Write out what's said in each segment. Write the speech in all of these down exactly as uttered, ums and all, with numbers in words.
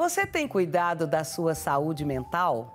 Você tem cuidado da sua saúde mental?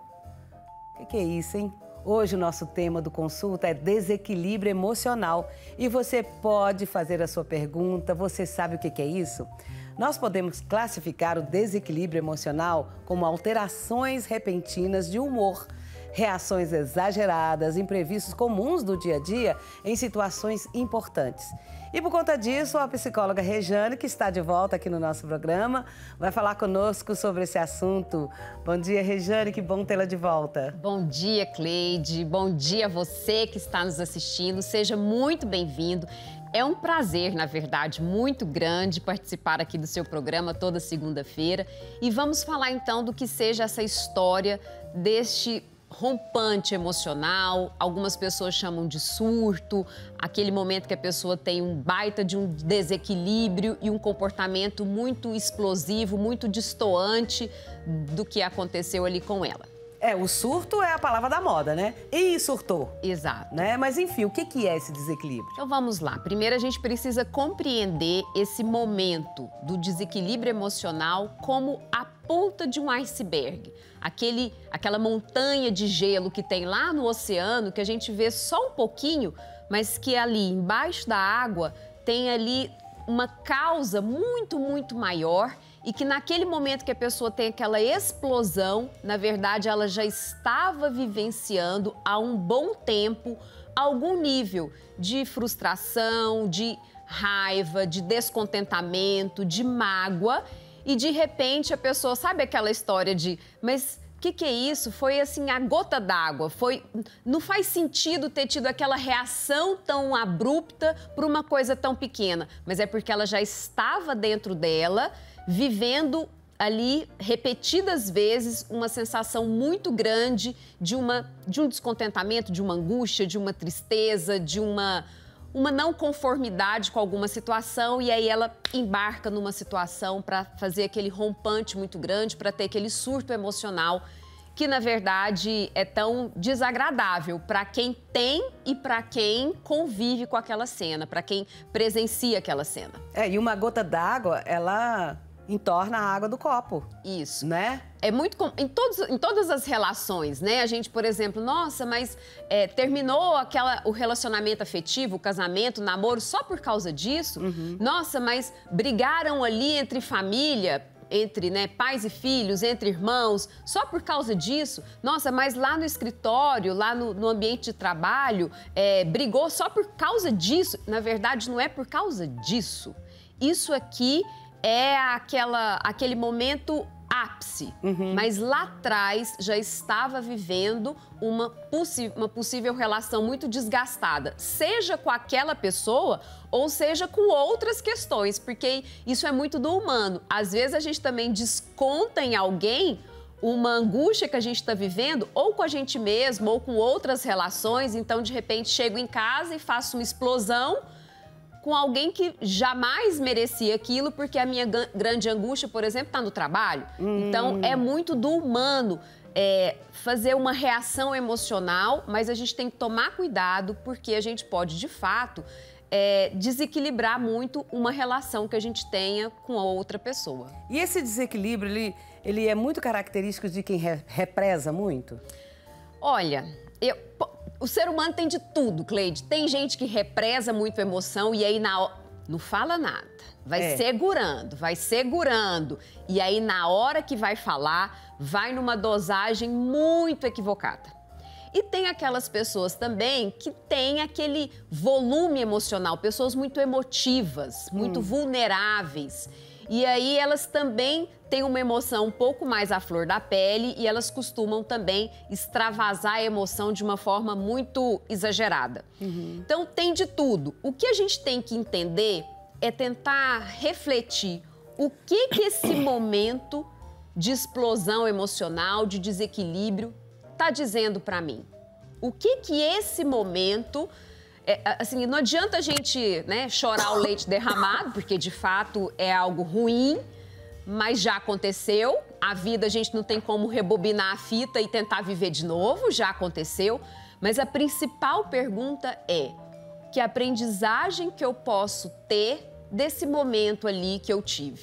O que, que é isso, hein? Hoje o nosso tema do consulta é desequilíbrio emocional e você pode fazer a sua pergunta. Você sabe o que, que é isso? Nós podemos classificar o desequilíbrio emocional como alterações repentinas de humor, reações exageradas, imprevistos comuns do dia a dia em situações importantes. E por conta disso, a psicóloga Rejane, que está de volta aqui no nosso programa, vai falar conosco sobre esse assunto. Bom dia, Rejane, que bom tê-la de volta. Bom dia, Cleide. Bom dia a você que está nos assistindo. Seja muito bem-vindo. É um prazer, na verdade, muito grande participar aqui do seu programa toda segunda-feira. E vamos falar então do que seja essa história deste rompante emocional, algumas pessoas chamam de surto, aquele momento que a pessoa tem um baita de um desequilíbrio e um comportamento muito explosivo, muito destoante do que aconteceu ali com ela. É, o surto é a palavra da moda, né? E surtou. Exato. Né? Mas enfim, o que que é esse desequilíbrio? Então vamos lá. Primeiro a gente precisa compreender esse momento do desequilíbrio emocional como a ponta de um iceberg. Aquele, aquela montanha de gelo que tem lá no oceano, que a gente vê só um pouquinho, mas que ali embaixo da água tem ali uma causa muito, muito maior e que naquele momento que a pessoa tem aquela explosão, na verdade ela já estava vivenciando há um bom tempo algum nível de frustração, de raiva, de descontentamento, de mágoa. E de repente a pessoa, sabe aquela história de, mas o que, que é isso? Foi assim, a gota d'água, foi, não faz sentido ter tido aquela reação tão abrupta por uma coisa tão pequena, mas é porque ela já estava dentro dela, vivendo ali repetidas vezes uma sensação muito grande de, uma, de um descontentamento, de uma angústia, de uma tristeza, de uma... uma não conformidade com alguma situação e aí ela embarca numa situação para fazer aquele rompante muito grande, para ter aquele surto emocional que, na verdade, é tão desagradável para quem tem e para quem convive com aquela cena, para quem presencia aquela cena. É, e uma gota d'água, ela entorna a água do copo. Isso. Né? É muito com... em, todos, em todas as relações, né? A gente, por exemplo, nossa, mas é, terminou aquela, o relacionamento afetivo, o casamento, o namoro só por causa disso? Uhum. Nossa, mas brigaram ali entre família, entre né, pais e filhos, entre irmãos, só por causa disso? Nossa, mas lá no escritório, lá no, no ambiente de trabalho, é, brigou só por causa disso? Na verdade, não é por causa disso. Isso aqui é aquela, aquele momento ápice, uhum. Mas lá atrás já estava vivendo uma, uma possível relação muito desgastada, seja com aquela pessoa ou seja com outras questões, porque isso é muito do humano. Às vezes a gente também desconta em alguém uma angústia que a gente está vivendo, ou com a gente mesmo, ou com outras relações, então de repente chego em casa e faço uma explosão com alguém que jamais merecia aquilo, porque a minha grande angústia, por exemplo, está no trabalho. Hum. Então, é muito do humano é, fazer uma reação emocional, mas a gente tem que tomar cuidado, porque a gente pode, de fato, é, desequilibrar muito uma relação que a gente tenha com a outra pessoa. E esse desequilíbrio, ele, ele é muito característico de quem re, represa muito? Olha, eu... o ser humano tem de tudo, Cleide. Tem gente que represa muito a emoção e aí na não fala nada. Vai é. segurando, vai segurando. E aí na hora que vai falar, vai numa dosagem muito equivocada. E tem aquelas pessoas também que têm aquele volume emocional, pessoas muito emotivas, muito hum. vulneráveis. E aí elas também têm uma emoção um pouco mais à flor da pele e elas costumam também extravasar a emoção de uma forma muito exagerada. Uhum. Então tem de tudo. O que a gente tem que entender é tentar refletir o que que esse momento de explosão emocional, de desequilíbrio, está dizendo para mim. O que que esse momento... É, assim, não adianta a gente né, chorar o leite derramado, porque de fato é algo ruim, mas já aconteceu. A vida a gente não tem como rebobinar a fita e tentar viver de novo, já aconteceu. Mas a principal pergunta é: que aprendizagem que eu posso ter desse momento ali que eu tive?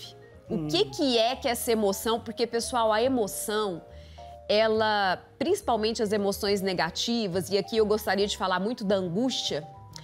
O hum. que, que é que essa emoção... Porque, pessoal, a emoção, ela... Principalmente as emoções negativas, e aqui eu gostaria de falar muito da angústia,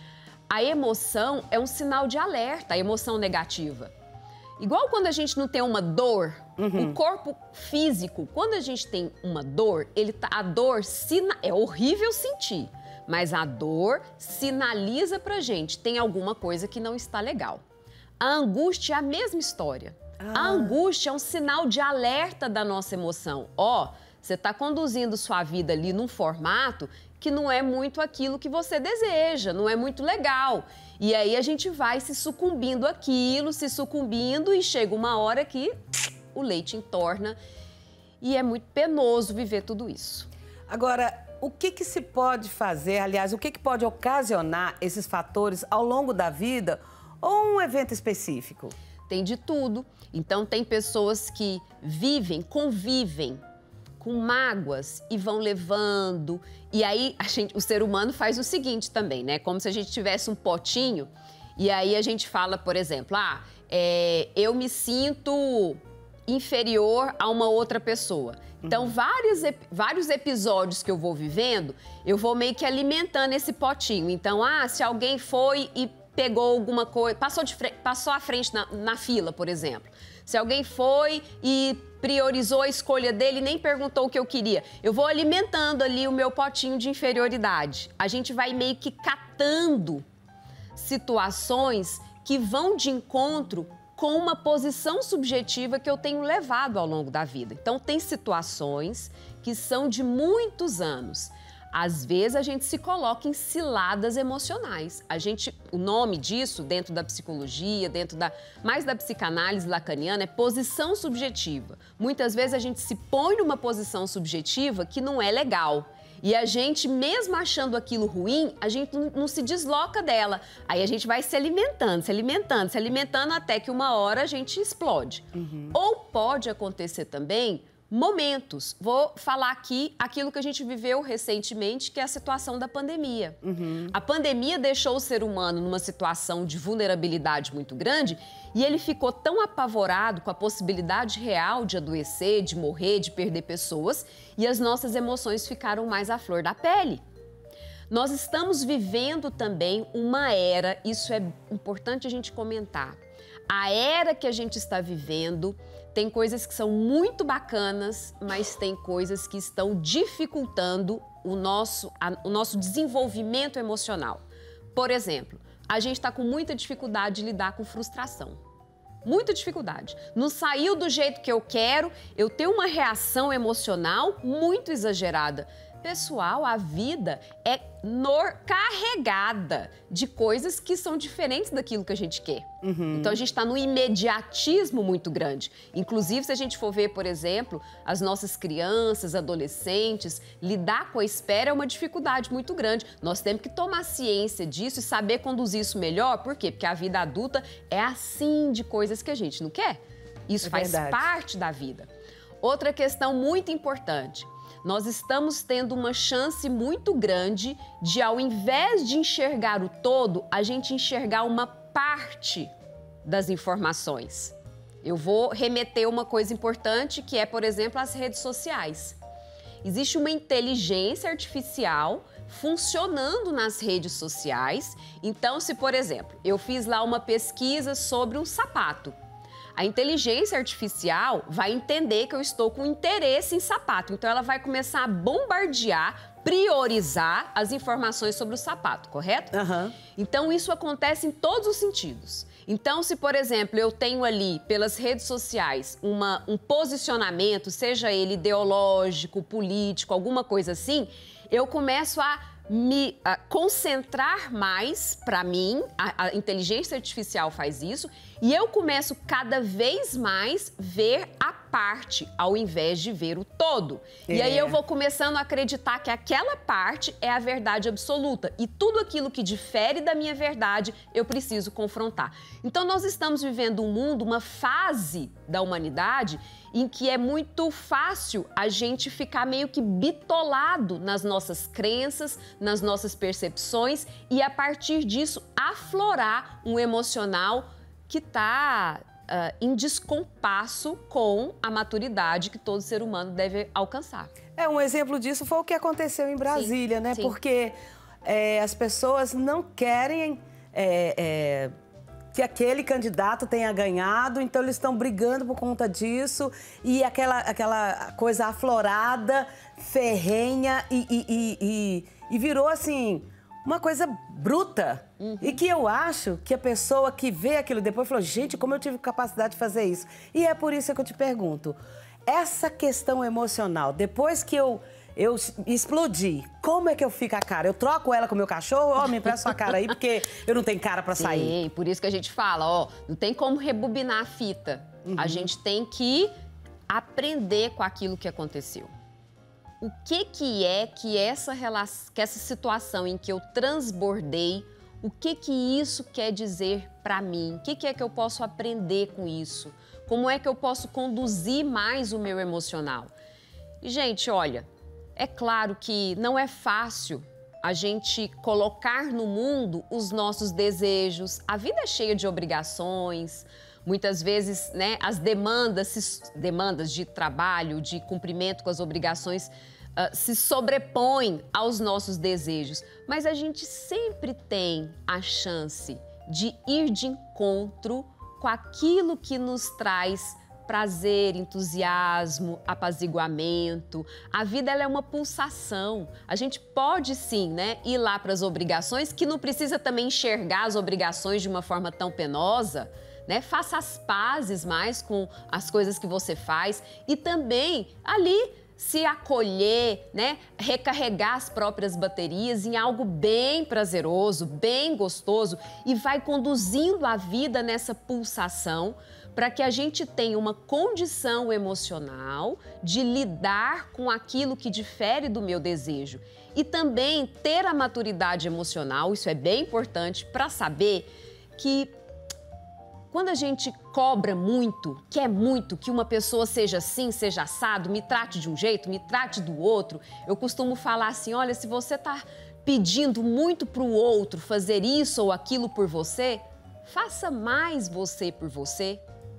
a emoção é um sinal de alerta, a emoção negativa. Igual quando a gente não tem uma dor, uhum. o corpo físico, quando a gente tem uma dor, ele tá, a dor sina, é horrível sentir, mas a dor sinaliza pra gente, tem alguma coisa que não está legal. A angústia é a mesma história. Ah. A angústia é um sinal de alerta da nossa emoção. Ó, você está conduzindo sua vida ali num formato que não é muito aquilo que você deseja, não é muito legal. E aí a gente vai se sucumbindo àquilo, se sucumbindo e chega uma hora que o leite entorna e é muito penoso viver tudo isso. Agora, o que que se pode fazer, aliás, o que que pode ocasionar esses fatores ao longo da vida ou um evento específico? Tem de tudo. Então, tem pessoas que vivem, convivem com mágoas e vão levando. E aí, a gente, o ser humano faz o seguinte também, né? Como se a gente tivesse um potinho e aí a gente fala, por exemplo, ah, é, eu me sinto inferior a uma outra pessoa. Então, uhum. vários, vários episódios que eu vou vivendo, eu vou meio que alimentando esse potinho. Então, ah, se alguém foi e pegou alguma coisa, passou, de frente, passou à frente na, na fila, por exemplo. Se alguém foi e priorizou a escolha dele e nem perguntou o que eu queria, eu vou alimentando ali o meu potinho de inferioridade. A gente vai meio que catando situações que vão de encontro com uma posição subjetiva que eu tenho levado ao longo da vida. Então, tem situações que são de muitos anos. Às vezes, a gente se coloca em ciladas emocionais. A gente, o nome disso, dentro da psicologia, dentro da, mais da psicanálise lacaniana, é posição subjetiva. Muitas vezes, a gente se põe numa posição subjetiva que não é legal. E a gente, mesmo achando aquilo ruim, a gente não, não se desloca dela. Aí a gente vai se alimentando, se alimentando, se alimentando até que uma hora a gente explode. Uhum. Ou pode acontecer também momentos. Vou falar aqui aquilo que a gente viveu recentemente, que é a situação da pandemia. Uhum. A pandemia deixou o ser humano numa situação de vulnerabilidade muito grande e ele ficou tão apavorado com a possibilidade real de adoecer, de morrer, de perder pessoas, e as nossas emoções ficaram mais à flor da pele. Nós estamos vivendo também uma era, isso é importante a gente comentar, a era que a gente está vivendo tem coisas que são muito bacanas, mas tem coisas que estão dificultando o nosso, a, o nosso desenvolvimento emocional. Por exemplo, a gente está com muita dificuldade de lidar com frustração. Muita dificuldade. Não saiu do jeito que eu quero, eu tenho uma reação emocional muito exagerada. Pessoal, a vida é nor carregada de coisas que são diferentes daquilo que a gente quer. Uhum. Então, a gente está num imediatismo muito grande. Inclusive, se a gente for ver, por exemplo, as nossas crianças, adolescentes, lidar com a espera é uma dificuldade muito grande. Nós temos que tomar ciência disso e saber conduzir isso melhor. Por quê? Porque a vida adulta é assim de coisas que a gente não quer. Isso é faz verdade. Parte da vida. Outra questão muito importante. Nós estamos tendo uma chance muito grande de, ao invés de enxergar o todo, a gente enxergar uma parte das informações. Eu vou remeter uma coisa importante, que é, por exemplo, as redes sociais. Existe uma inteligência artificial funcionando nas redes sociais. Então, se, por exemplo, eu fiz lá uma pesquisa sobre um sapato, a inteligência artificial vai entender que eu estou com interesse em sapato. Então, ela vai começar a bombardear, priorizar as informações sobre o sapato, correto? Uhum. Então, isso acontece em todos os sentidos. Então, se, por exemplo, eu tenho ali, pelas redes sociais, uma, um posicionamento, seja ele ideológico, político, alguma coisa assim, eu começo a me a concentrar mais para mim, a, a inteligência artificial faz isso, e eu começo cada vez mais ver a parte, ao invés de ver o todo. É. E aí eu vou começando a acreditar que aquela parte é a verdade absoluta, e tudo aquilo que difere da minha verdade, eu preciso confrontar. Então nós estamos vivendo um mundo, uma fase da humanidade, em que é muito fácil a gente ficar meio que bitolado nas nossas crenças, nas nossas percepções e, a partir disso, aflorar um emocional que está uh, em descompasso com a maturidade que todo ser humano deve alcançar. É, um exemplo disso foi o que aconteceu em Brasília, sim, né? Sim. Porque é, as pessoas não querem é, é, que aquele candidato tenha ganhado, então eles estão brigando por conta disso, e aquela, aquela coisa aflorada, ferrenha, e, e, e, e, e virou assim uma coisa bruta. Uhum. E que eu acho que a pessoa que vê aquilo depois falou, gente, como eu tive capacidade de fazer isso? E é por isso que eu te pergunto, essa questão emocional, depois que eu, eu explodi, como é que eu fico a cara? Eu troco ela com o meu cachorro? Ó, oh, me empresta sua cara aí, porque eu não tenho cara pra sair. Sim, por isso que a gente fala, ó, não tem como rebobinar a fita. Uhum. A gente tem que aprender com aquilo que aconteceu. O que que é que essa, relação, que essa situação em que eu transbordei, o que que isso quer dizer para mim? O que que é que eu posso aprender com isso? Como é que eu posso conduzir mais o meu emocional? E, gente, olha, é claro que não é fácil a gente colocar no mundo os nossos desejos. A vida é cheia de obrigações. Muitas vezes, né, as demandas, demandas de trabalho, de cumprimento com as obrigações, uh, se sobrepõem aos nossos desejos. Mas a gente sempre tem a chance de ir de encontro com aquilo que nos traz prazer, entusiasmo, apaziguamento. A vida ela é uma pulsação. A gente pode sim, né, ir lá para as obrigações, que não precisa também enxergar as obrigações de uma forma tão penosa. Né? Faça as pazes mais com as coisas que você faz e também ali se acolher, né? Recarregar as próprias baterias em algo bem prazeroso, bem gostoso e vai conduzindo a vida nessa pulsação para que a gente tenha uma condição emocional de lidar com aquilo que difere do meu desejo e também ter a maturidade emocional, isso é bem importante para saber que quando a gente cobra muito, quer muito que uma pessoa seja assim, seja assado, me trate de um jeito, me trate do outro, eu costumo falar assim, olha, se você está pedindo muito para o outro fazer isso ou aquilo por você, faça mais você por você.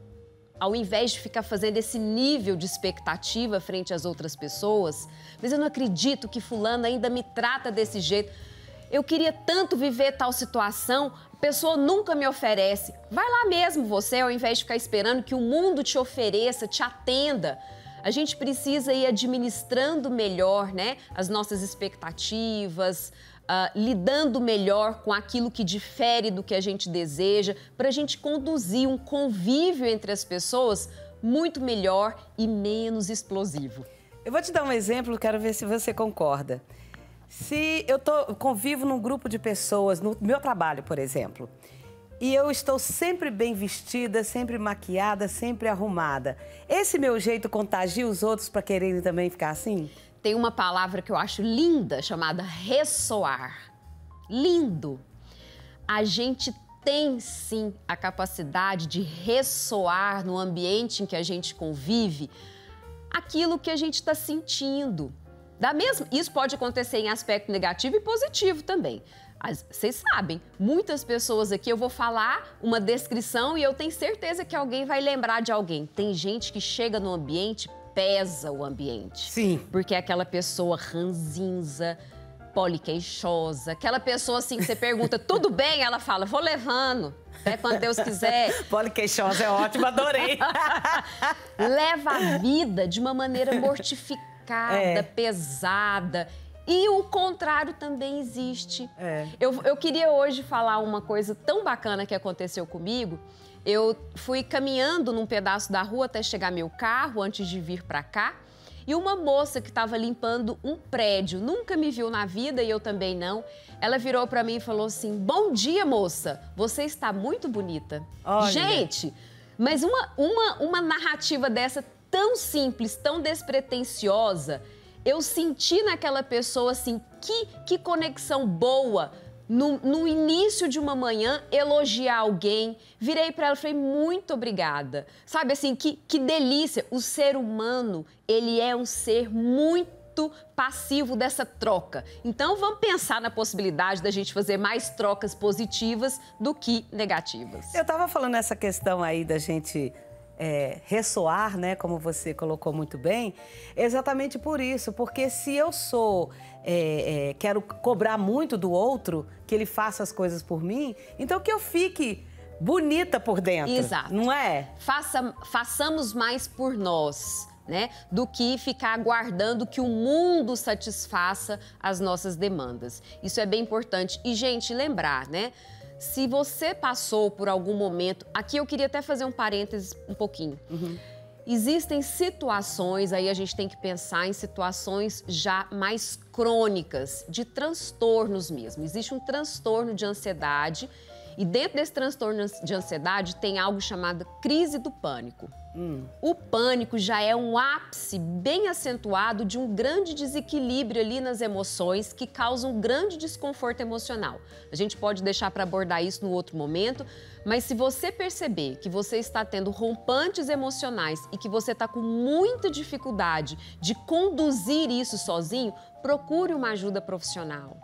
Ao invés de ficar fazendo esse nível de expectativa frente às outras pessoas, mas eu não acredito que fulano ainda me trata desse jeito. Eu queria tanto viver tal situação, a pessoa nunca me oferece. Vai lá mesmo você, ao invés de ficar esperando que o mundo te ofereça, te atenda. A gente precisa ir administrando melhor, né, as nossas expectativas, uh, lidando melhor com aquilo que difere do que a gente deseja, para a gente conduzir um convívio entre as pessoas muito melhor e menos explosivo. Eu vou te dar um exemplo, quero ver se você concorda. Se eu tô, convivo num grupo de pessoas, no meu trabalho, por exemplo, e eu estou sempre bem vestida, sempre maquiada, sempre arrumada, esse meu jeito contagia os outros para quererem também ficar assim? Tem uma palavra que eu acho linda, chamada ressoar. Lindo! A gente tem, sim, a capacidade de ressoar no ambiente em que a gente convive aquilo que a gente está sentindo. Da mesma, isso pode acontecer em aspecto negativo e positivo também. As, vocês sabem, muitas pessoas aqui, eu vou falar uma descrição e eu tenho certeza que alguém vai lembrar de alguém. Tem gente que chega no ambiente, pesa o ambiente. Sim. Porque é aquela pessoa ranzinza, poliqueixosa, aquela pessoa assim que você pergunta, tudo bem? Ela fala, vou levando, até quando Deus quiser. Poliqueixosa é ótimo, adorei. Leva a vida de uma maneira mortificada. É. Pesada. E o contrário também existe. É. Eu, eu queria hoje falar uma coisa tão bacana que aconteceu comigo. Eu fui caminhando num pedaço da rua até chegar meu carro, antes de vir para cá. E uma moça que estava limpando um prédio, nunca me viu na vida e eu também não. Ela virou para mim e falou assim, bom dia, moça, você está muito bonita. Olha. Gente, mas uma, uma, uma narrativa dessa tão simples, tão despretensiosa, eu senti naquela pessoa assim, que, que conexão boa, no, no início de uma manhã, elogiar alguém, virei para ela e falei, muito obrigada. Sabe assim, que, que delícia, o ser humano, ele é um ser muito muito passivo dessa troca. Então, vamos pensar na possibilidade da gente fazer mais trocas positivas do que negativas. Eu estava falando essa questão aí da gente é, ressoar, né, como você colocou muito bem, exatamente por isso, porque se eu sou, é, é, quero cobrar muito do outro, que ele faça as coisas por mim, então que eu fique bonita por dentro. Exato. Não é? Faça, façamos mais por nós, né? Do que ficar aguardando que o mundo satisfaça as nossas demandas. Isso é bem importante. E, gente, lembrar, né? Se você passou por algum momento... Aqui eu queria até fazer um parênteses um pouquinho. Uhum. Existem situações, aí a gente tem que pensar em situações já mais crônicas, de transtornos mesmo. Existe um transtorno de ansiedade. E dentro desse transtorno de ansiedade tem algo chamado crise do pânico. Hum. O pânico já é um ápice bem acentuado de um grande desequilíbrio ali nas emoções que causa um grande desconforto emocional. A gente pode deixar para abordar isso no outro momento, mas se você perceber que você está tendo rompantes emocionais e que você está com muita dificuldade de conduzir isso sozinho, procure uma ajuda profissional.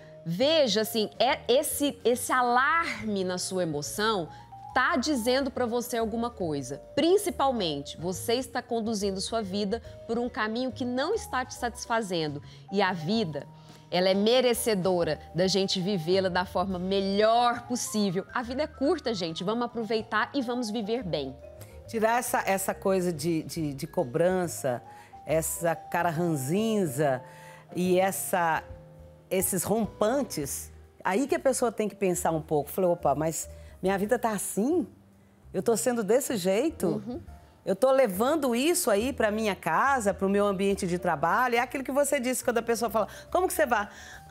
Veja, assim, é esse, esse alarme na sua emoção está dizendo para você alguma coisa. Principalmente, você está conduzindo sua vida por um caminho que não está te satisfazendo. E a vida, ela é merecedora da gente vivê-la da forma melhor possível. A vida é curta, gente. Vamos aproveitar e vamos viver bem. Tirar essa, essa coisa de, de, de cobrança, essa cara ranzinza e essa... esses rompantes, aí que a pessoa tem que pensar um pouco. Falei, opa, mas minha vida tá assim? Eu tô sendo desse jeito? Uhum. Eu tô levando isso aí pra minha casa, pro meu ambiente de trabalho? É aquilo que você disse quando a pessoa fala, como que você vai?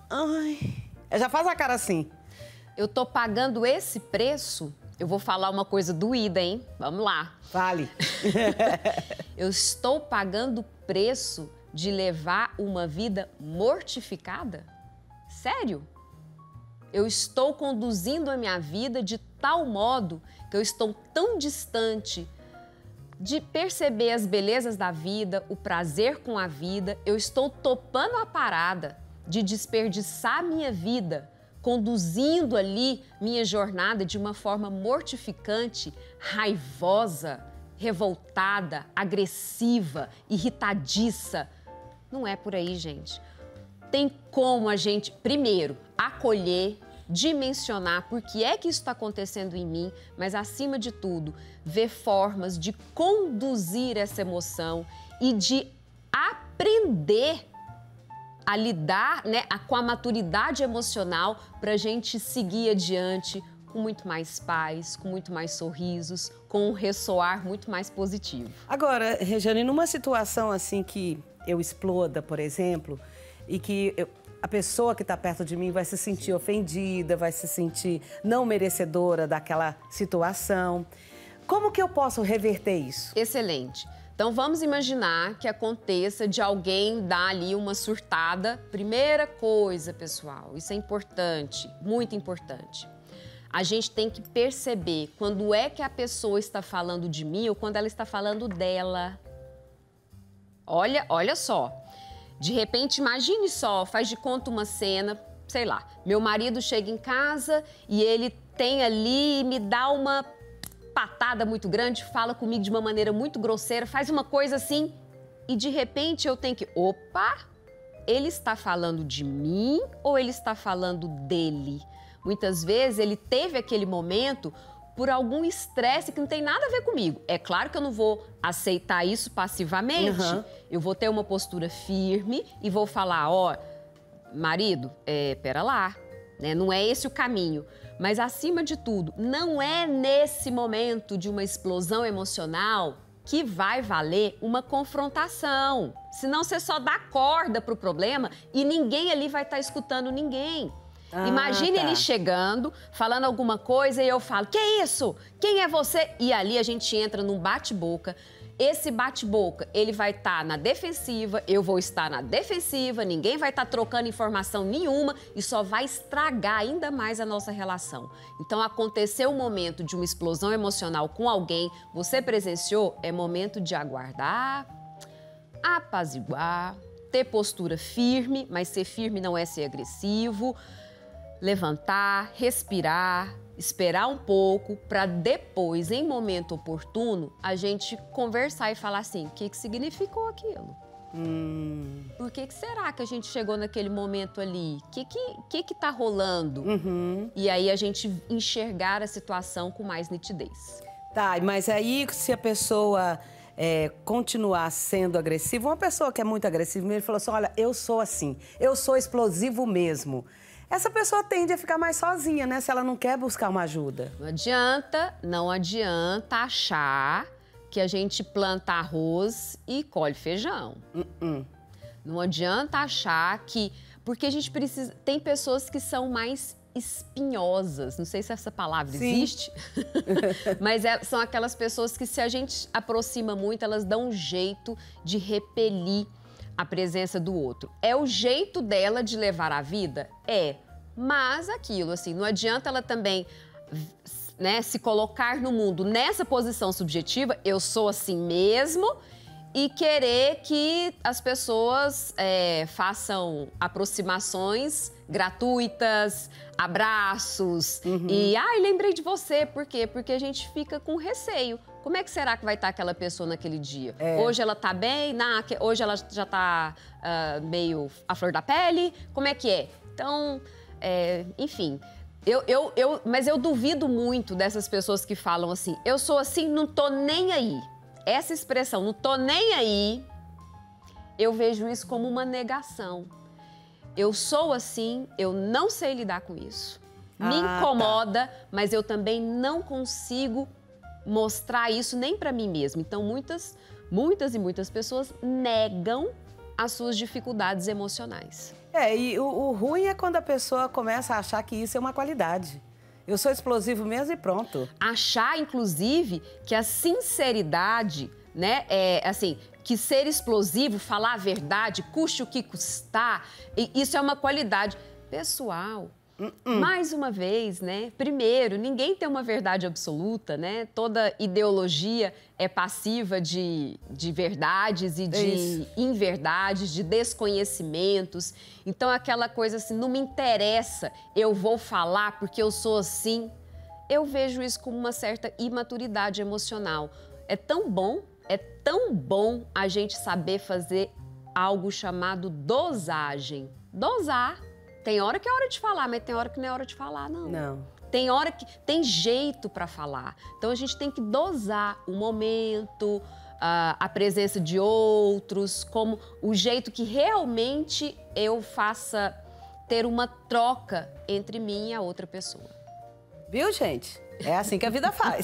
Ai, já faz a cara assim. Eu tô pagando esse preço? Eu vou falar uma coisa doída, hein? Vamos lá. Fale. Eu estou pagando o preço de levar uma vida mortificada? Sério? Eu estou conduzindo a minha vida de tal modo que eu estou tão distante de perceber as belezas da vida, o prazer com a vida, eu estou topando a parada de desperdiçar minha vida, conduzindo ali minha jornada de uma forma mortificante, raivosa, revoltada, agressiva, irritadiça. Não é por aí, gente. Tem como a gente, primeiro, acolher, dimensionar por que é que isso está acontecendo em mim, mas, acima de tudo, ver formas de conduzir essa emoção e de aprender a lidar, né, com a maturidade emocional para a gente seguir adiante com muito mais paz, com muito mais sorrisos, com um ressoar muito mais positivo. Agora, Regiane, numa situação assim que eu exploda, por exemplo, e que eu, a pessoa que está perto de mim vai se sentir ofendida, vai se sentir não merecedora daquela situação. Como que eu posso reverter isso? Excelente. Então, vamos imaginar que aconteça de alguém dar ali uma surtada. Primeira coisa, pessoal, isso é importante, muito importante. A gente tem que perceber quando é que a pessoa está falando de mim ou quando ela está falando dela. Olha, olha só. De repente, imagine só, faz de conta uma cena, sei lá, meu marido chega em casa e ele tem ali, me dá uma patada muito grande, fala comigo de uma maneira muito grosseira, faz uma coisa assim e de repente eu tenho que, opa, ele está falando de mim ou ele está falando dele? Muitas vezes ele teve aquele momento por algum estresse que não tem nada a ver comigo. É claro que eu não vou aceitar isso passivamente. Uhum. Eu vou ter uma postura firme e vou falar, ó, marido, é, pera lá, né? Não é esse o caminho. Mas, acima de tudo, não é nesse momento de uma explosão emocional que vai valer uma confrontação. Senão você só dá corda pro problema e ninguém ali vai estar escutando ninguém. Ah, Imagine tá. ele chegando, falando alguma coisa e eu falo, que isso? Quem é você? E ali a gente entra num bate-boca. Esse bate-boca, ele vai estar tá na defensiva, eu vou estar na defensiva, ninguém vai estar tá trocando informação nenhuma e só vai estragar ainda mais a nossa relação. Então, aconteceu um momento de uma explosão emocional com alguém, você presenciou, é momento de aguardar, apaziguar, ter postura firme, mas ser firme não é ser agressivo. Levantar, respirar, esperar um pouco para depois, em momento oportuno, a gente conversar e falar assim, o que que significou aquilo? Hum. Por que que será que a gente chegou naquele momento ali? O que que, que que tá rolando? Uhum. E aí a gente enxergar a situação com mais nitidez. Tá, mas aí se a pessoa é, continuar sendo agressiva, uma pessoa que é muito agressiva mesmo, falou assim, olha, eu sou assim, eu sou explosivo mesmo. Essa pessoa tende a ficar mais sozinha, né? Se ela não quer buscar uma ajuda. Não adianta, não adianta achar que a gente planta arroz e colhe feijão. Uh-uh. Não adianta achar que... Porque a gente precisa... Tem pessoas que são mais espinhosas. Não sei se essa palavra Sim. existe. Mas é, são aquelas pessoas que, se a gente aproxima muito, elas dão um jeito de repelir a presença do outro. É o jeito dela de levar a vida? É. Mas aquilo, assim, não adianta ela também, né, se colocar no mundo nessa posição subjetiva, eu sou assim mesmo, e querer que as pessoas é, façam aproximações gratuitas, abraços, uhum. e, ai, lembrei de você. Por quê? Porque a gente fica com receio. Como é que será que vai estar aquela pessoa naquele dia? É. Hoje ela tá bem? Não, hoje ela já tá uh, meio à flor da pele? Como é que é? Então, é, enfim, eu, eu, eu, mas eu duvido muito dessas pessoas que falam assim, eu sou assim, não tô nem aí. Essa expressão, não tô nem aí, eu vejo isso como uma negação. Eu sou assim, eu não sei lidar com isso. Me Ah, incomoda, tá. mas eu também não consigo mostrar isso nem para mim mesma. Então, muitas, muitas e muitas pessoas negam as suas dificuldades emocionais. É, e o, o ruim é quando a pessoa começa a achar que isso é uma qualidade. Eu sou explosivo mesmo e pronto. Achar, inclusive, que a sinceridade, né, é assim, que ser explosivo, falar a verdade, custe o que custar, isso é uma qualidade pessoal. Uh-uh. Mais uma vez, né? Primeiro, ninguém tem uma verdade absoluta, né? Toda ideologia é passiva de, de verdades e de Isso. inverdades, de desconhecimentos. Então, aquela coisa assim, não me interessa, eu vou falar porque eu sou assim. Eu vejo isso como uma certa imaturidade emocional. É tão bom, é tão bom a gente saber fazer algo chamado dosagem. Dosar. Tem hora que é hora de falar, mas tem hora que não é hora de falar, não. Não. Tem hora que tem jeito para falar. Então a gente tem que dosar o momento, a, a presença de outros, como o jeito que realmente eu faça ter uma troca entre mim e a outra pessoa. Viu, gente? É assim que a vida faz.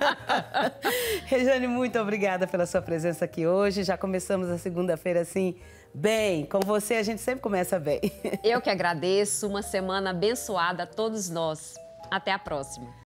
Rejane, muito obrigada pela sua presença aqui hoje. Já começamos a segunda-feira assim, bem. Com você a gente sempre começa bem. Eu que agradeço. Uma semana abençoada a todos nós. Até a próxima.